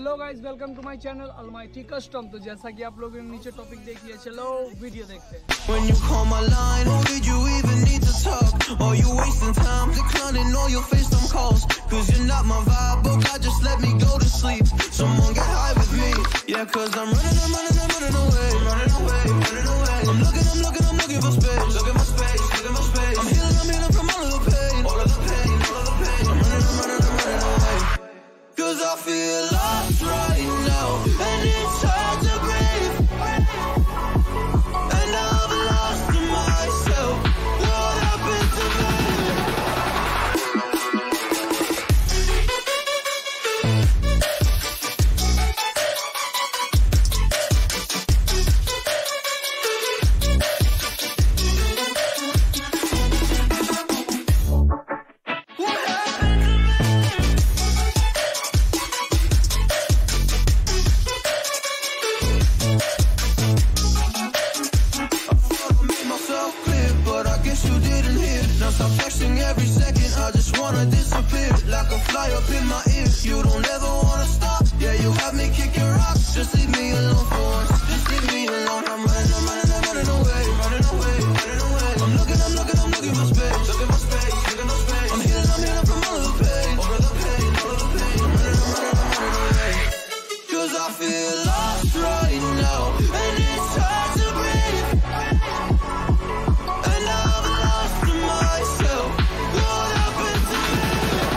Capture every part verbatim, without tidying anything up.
Hello guys, welcome to my channel almighty custom. तो जैसा कि आप लोगों ने नीचे टॉपिक देख लिया, चलो वीडियो देखते हैं। When you call my line, did you even need to talk? Or you wasting time declining all your FaceTime calls? Cause you're not my vibe, but God just let me go to sleep. Someone get high with me, yeah, cause I'm running, I'm running, I'm running away, running away, running away. I'm looking, I'm looking, I'm looking for space, look at my space, look at my space. I'm healing, I'm healing from all of the pain, all of the pain, all of the pain. I'm running, I'm running, I'm running away. Cause I feel lost right now, and it's hard to breathe. And I've lost myself. What happened to me? Stop texting every second, I just wanna disappear. Like a fly up in my ear, you don't ever wanna stop. Yeah, you have me kicking rocks, just leave me alone for once. Just leave me alone, I'm running, I'm running, I'm running away. Running away, running away. I'm looking, I'm looking, I'm looking for space. Looking for space, looking for space. I'm healing, I'm healing from all of the pain. All of the pain, all of the pain. I'm running, I'm running, I'm running away. Cause I feel lost right now, and it's hard to breathe. And I've lost myself. What happened to me?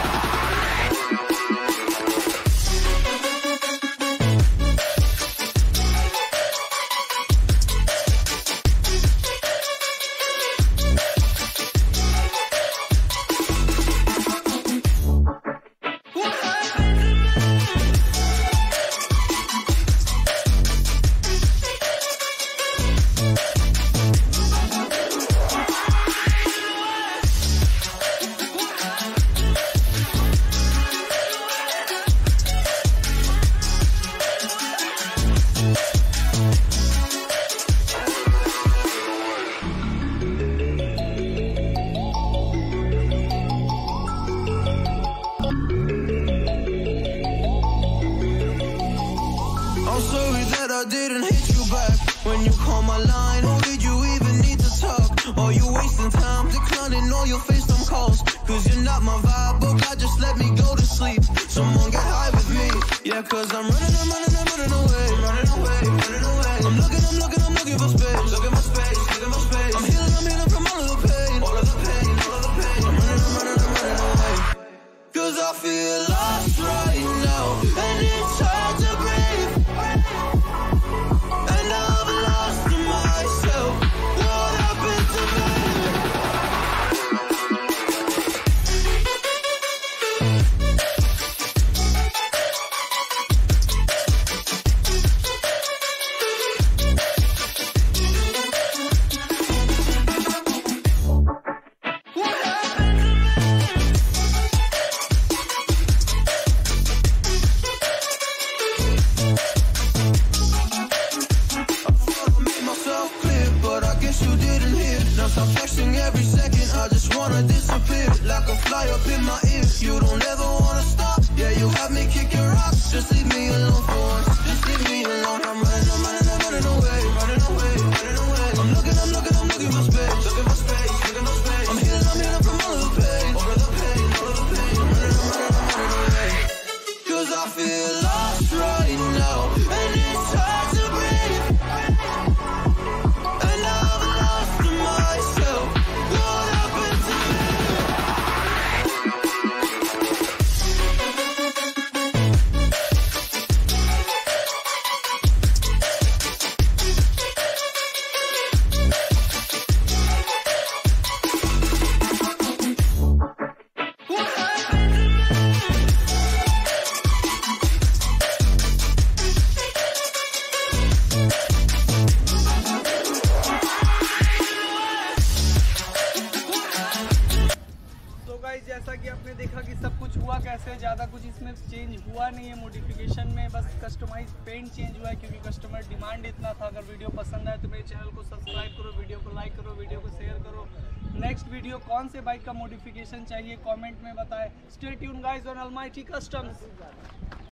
I'm sorry that I didn't hit you back when you call my line. Or did you even need to talk? Or you wasting time declining all your FaceTime calls? Cause you're not my vibe, but God just let me go to sleep. Someone get high with me, yeah, cause I'm running, I'm running, I'm running away, running away, running away. I'm looking, I'm looking, I'm looking for space, looking for space, looking for space. I'm healing, I'm healing from all of the pain, all of the pain, all of the pain. I'm running, I'm running, I'm running away. Cause I feel lost right now, and it's hard to breathe. And I've lost myself. What happened to me? Stop texting every second, I just wanna disappear. Like a fly up in my ear, you don't ever wanna stop. Yeah, you have me kicking rocks, just leave me alone for once. Just leave me alone, I'm running, I'm running, I'm running away. Running away, running away. I'm looking, I'm looking, I'm looking for space. Looking for space, looking for space. I'm healing, I'm healing from all of the pain. All of the pain, all of the pain. I'm running, I'm running, I'm running away. Cause I feel lost right now, and it's hard to breathe. And I've lost myself. What happened to me? जैसा कि आपने देखा कि सब कुछ हुआ कैसे, ज़्यादा कुछ इसमें चेंज हुआ नहीं है मॉडिफिकेशन में, बस कस्टमाइज पेंट चेंज हुआ है क्योंकि कस्टमर डिमांड इतना था। अगर वीडियो पसंद आए तो मेरे चैनल को सब्सक्राइब करो, वीडियो को लाइक करो, वीडियो को शेयर करो। नेक्स्ट वीडियो कौन से बाइक का मॉडिफिकेशन चाहिए कमेंट में बताएं। Stay tune guys on almighty customs.